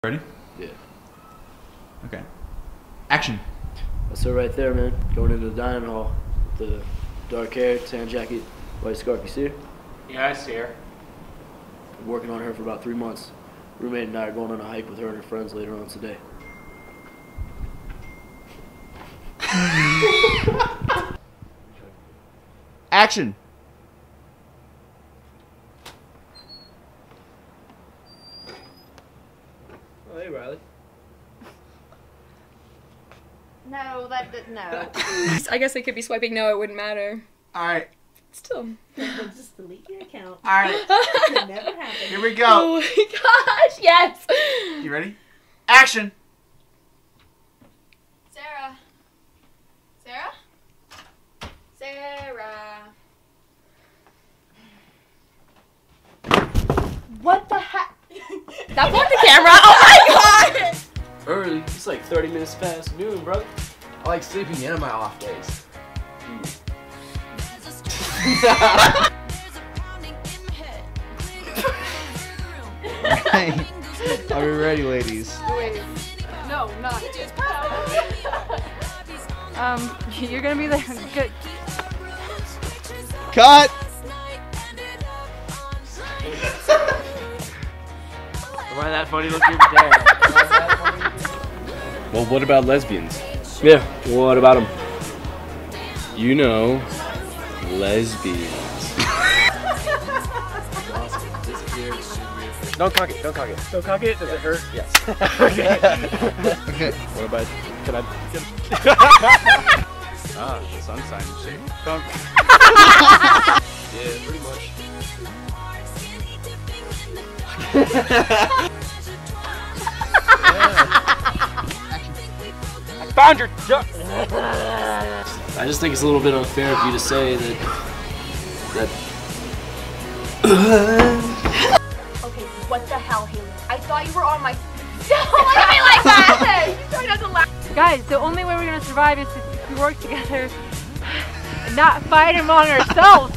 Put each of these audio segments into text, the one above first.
Ready? Yeah. Okay. Action. That's her right there, man. Going into the dining hall. The dark hair, tan jacket, white scarf. You see her? Yeah, I see her. I'm working on her for about 3 months. Roommate and I are going on a hike with her and her friends later on today. Action. Oh, hey, Riley. No, no. I guess I could be swiping no, it wouldn't matter. Alright. Still. Just delete your account. Alright. It never happened. Here we go. Oh my gosh, yes! You ready? Action. Sarah. Sarah? Sarah. What the heck? That blocked the camera? Oh my god! Early. It's like 30 minutes past noon, brother. I like sleeping in on my off days. Hey, are we ready, ladies? Wait. No, not. You're gonna be the good. Cut! Am I that funny looking? Damn. Well, what about lesbians? Yeah, what about them? You know, lesbians. Don't cock it, don't cock it. Don't cock it? Does it hurt? Yes. Okay. Okay. What about, can I get Ah, the sunshine shade. Yeah, pretty much. I found your duck. I just think it's a little bit unfair for you to say that. Okay, what the hell, Haley? I thought you were on my. Don't look at me like that! You try not to laugh. Guys, the only way we're gonna survive is if we work together and not fight among ourselves.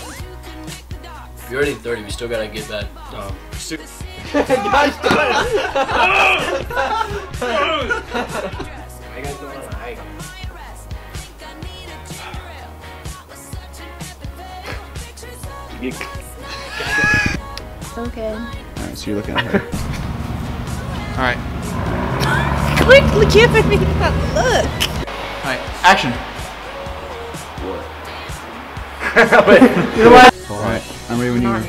If you're already 30, we still gotta get that. I guys going on a hike. Okay. Alright, so you're looking at her. Alright. Quickly give me that look. Alright, action. Wait, you know what? Alright, I'm ready when you are.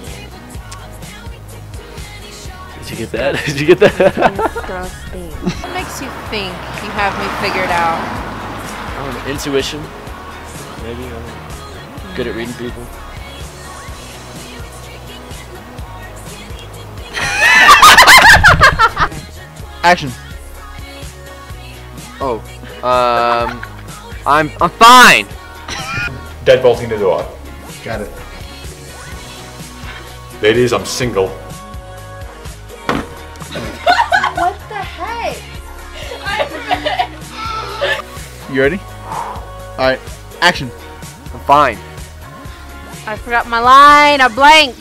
Did you get that? Did you get that? Disgusting. What makes you think you have me figured out? I don't know, intuition. Maybe. I don't know. Good at reading people. Action. Oh, I'm fine. Deadbolting the door. Got it. Ladies, I'm single. What the heck? You ready? Alright, action. I'm fine. I forgot my line. I blanked.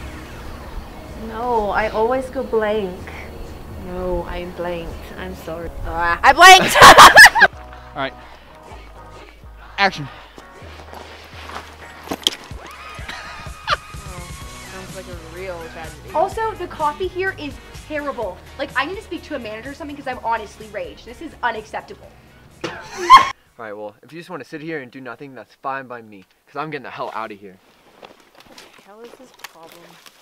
No, I always go blank. No, I blanked. I'm sorry. I blanked. Alright. Action. Sounds like a real tragedy. Also, the coffee here is terrible. Like, I need to speak to a manager or something because I'm honestly raged. This is unacceptable. Alright, well, if you just want to sit here and do nothing, that's fine by me. Because I'm getting the hell out of here. What the hell is this problem?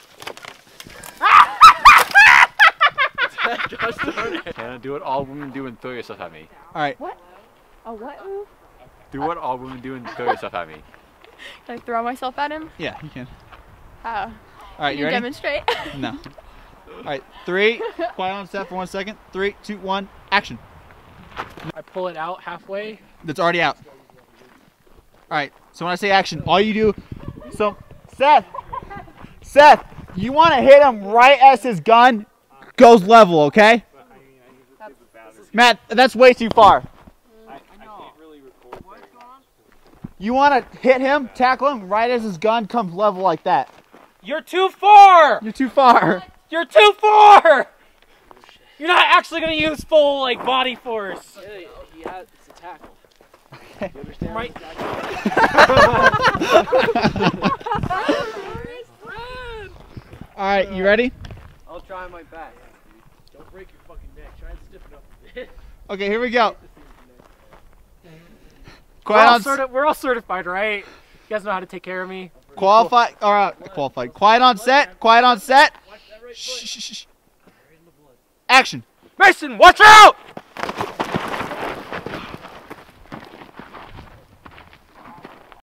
Hannah, do what all women do and throw yourself at me. Alright. What? A what move? Do what all women do and throw yourself at me. Can I throw myself at him? Yeah, you can. How? Alright, Can you ready? demonstrate? No. Alright, 3. Quiet on set for 1 second. 3, 2, 1. Action. I pull it out halfway. That's already out. Alright, so when I say action, all you do. So, Seth, you want to hit him right as his gun goes level, okay? Matt, that's way too far. You want to hit him, tackle him right as his gun comes level like that. You're too far! You're too far. You're too far! You're not actually gonna use full like body force. Yeah, it's a tackle. Okay. You understand? Right. All right, you ready? I'll try my best. Don't break your fucking neck. Try and stiffen up a bit. Okay, here we go. We're all certified, right? You guys know how to take care of me. Qualified. All right, qualified. Quiet on set. Quiet on set. Shh, shh, shh. Action. Mason, watch out!